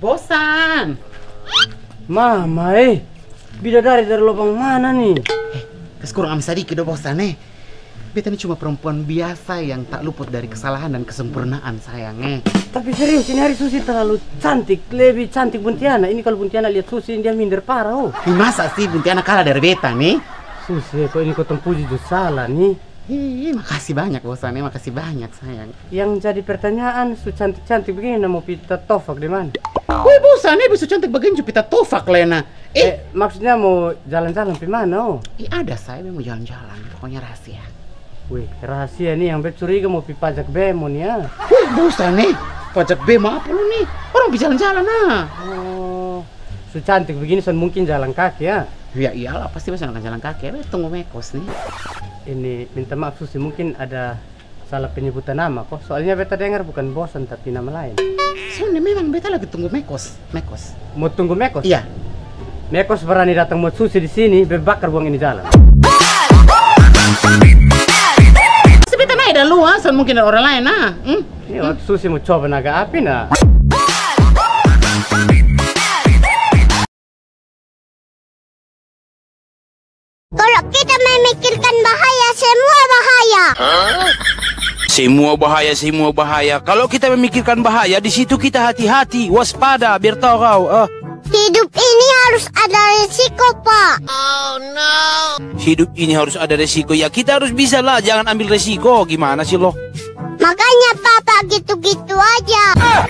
Bosan. Mama bidadari dari lubang mana nih? Kurang sedikit do bosan Beta ini cuma perempuan biasa yang tak luput dari kesalahan dan kesempurnaan sayang Tapi serius ini hari Susi terlalu cantik, lebih cantik Buntiana. Ini kalau Buntiana lihat Susi dia minder parah Masa sih Buntiana kalah dari beta nih? Susi kok ini kau tempuji itu salah nih. Makasih banyak bosan makasih banyak sayang. Yang jadi pertanyaan, su cantik-cantik begini mau pita tofak di mana? Wih bosan bisa cantik begini pita tofak Lena. Maksudnya mau jalan-jalan di mana Ada saya mau jalan-jalan, pokoknya rahasia. Wih, rahasia nih yang curiga mau pi pajak bemo nih ya. Wih, bosan pajak bemo apa lu nih? Orang bisa jalan-jalan Oh, su cantik begini mungkin jalan kaki ya? Ya iyalah, pasti bisa jalan kaki. Tunggu mekos nih. Ini minta maaf Susi, mungkin ada salah penyebutan nama kok. Soalnya beta dengar bukan bosan tapi nama lain. Soalnya memang beta lagi tunggu mekos. Mau tunggu mekos? Iya. Mekos berani datang buat Susi di sini, bebakar buang ini jalan. Beta naik dah lu mungkin ada orang lain Ini waktu Susi mau coba naga api Kalau kita memikirkan bahaya, semua bahaya. Semua bahaya. Kalau kita memikirkan bahaya, di situ kita hati-hati, waspada, biar tahu kau. Hidup ini harus ada resiko, Pak. Oh no. Hidup ini harus ada resiko. Ya kita harus bisa lah, jangan ambil resiko. Gimana sih lo? Makanya Papa gitu-gitu aja.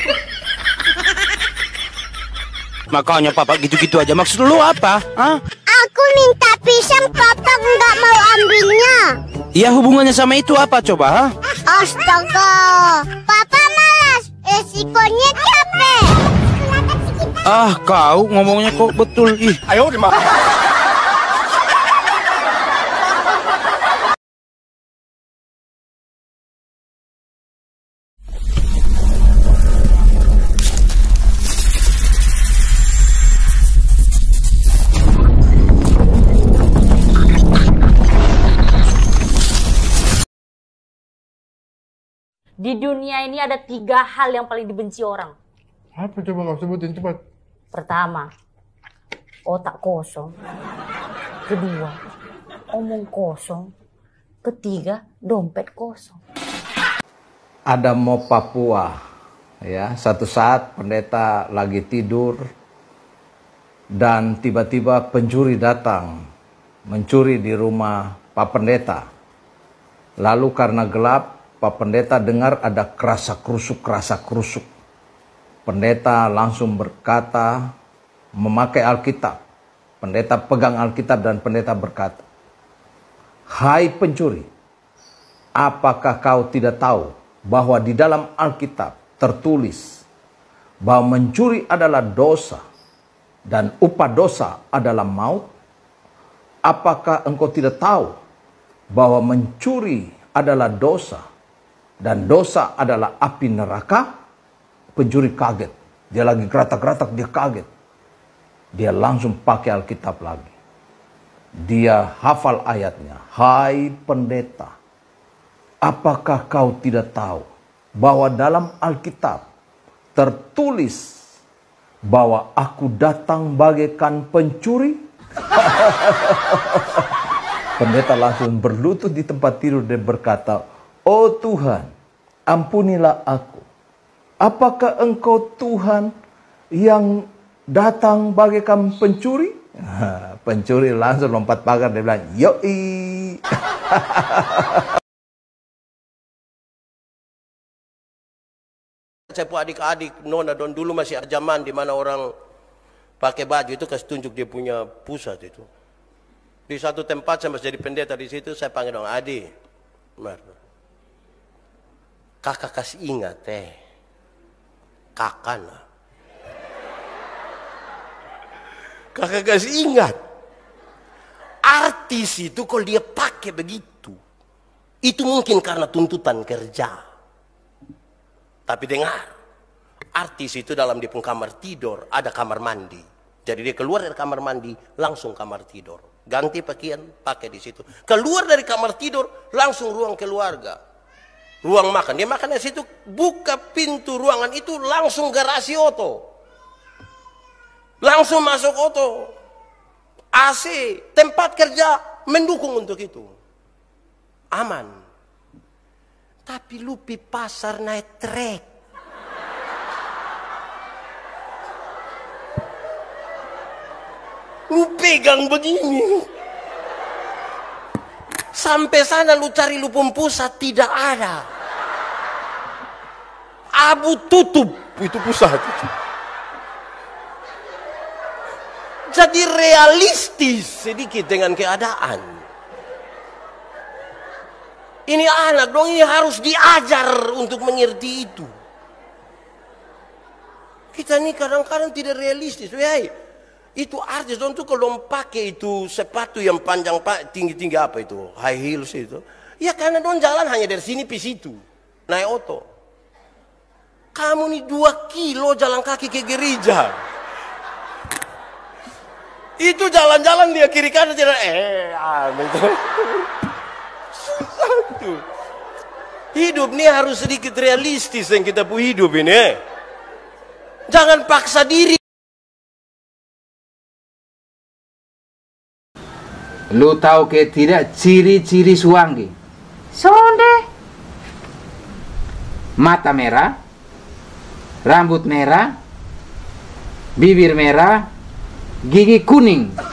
Makanya Papa gitu-gitu aja. Maksud lo apa? Aku minta pisang, Papa nggak mau ambilnya. Ya hubungannya sama itu apa coba? Astaga, Papa malas. Resikonya capek. Kau ngomongnya kok betul. Ayo Di dunia ini ada 3 hal yang paling dibenci orang. Apa coba kau sebutin cepat? Pertama, otak kosong. Kedua, omong kosong. Ketiga, dompet kosong. Ada mau Papua, ya. Satu saat pendeta lagi tidur dan tiba-tiba pencuri datang mencuri di rumah Pak Pendeta. Lalu karena gelap, Pak Pendeta dengar ada kerasa kerusuk. Pendeta langsung berkata, memakai Alkitab. Pendeta pegang Alkitab dan pendeta berkata, "Hai pencuri, apakah kau tidak tahu bahwa di dalam Alkitab tertulis bahwa mencuri adalah dosa dan upah dosa adalah maut? Apakah engkau tidak tahu bahwa mencuri adalah dosa dan dosa adalah api neraka?" Pencuri kaget. Dia lagi geratak-geratak, dia kaget. Dia langsung pakai Alkitab lagi. Dia hafal ayatnya. "Hai pendeta, apakah kau tidak tahu bahwa dalam Alkitab tertulis bahwa aku datang bagaikan pencuri?" Pendeta langsung berlutut di tempat tidur dan berkata, "Oh Tuhan, ampunilah aku. Apakah engkau Tuhan yang datang bagaikan pencuri?" Pencuri langsung lompat pagar, dia bilang, "Yoi." Saya pun adik-adik nona don dulu masih ada zaman di mana orang pakai baju itu kasih tunjuk dia punya pusat itu. Di satu tempat saya masih jadi pendeta di situ, saya panggil dong, "Adi, kakak kasih ingat kakak lah. Kakak kasih ingat, artis itu kalau dia pakai begitu, itu mungkin karena tuntutan kerja. Tapi dengar, artis itu dalam dia pun kamar tidur ada kamar mandi. Jadi dia keluar dari kamar mandi langsung kamar tidur, ganti pakaian pakai di situ. Keluar dari kamar tidur langsung ruang keluarga, ruang makan. Dia makan di situ, buka pintu ruangan itu langsung garasi oto. Langsung masuk auto. AC, tempat kerja mendukung untuk itu. Aman. Tapi lu pi pasar naik trek. Lu pegang begini. Sampai sana lu cari Lupung Pusat tidak ada. Abu tutup itu pusat. Jadi realistis sedikit dengan keadaan. Ini anak dong, ini harus diajar untuk mengerti itu. Kita ini kadang-kadang tidak realistis. Itu artis dong tuh kalau pakai itu sepatu yang panjang tinggi-tinggi apa itu, high heels itu. Ya karena dong jalan hanya dari sini ke situ, naik auto. Kamu nih 2 kilo jalan kaki ke gereja. Itu jalan-jalan dia kiri kanan jalan gitu. Susah tuh. Hidup nih harus sedikit realistis yang kita punya hidup ini. Jangan paksa diri. Lu tahu ke tidak ciri-ciri Suwangi? Sonde. Mata merah, rambut merah, bibir merah, gigi kuning.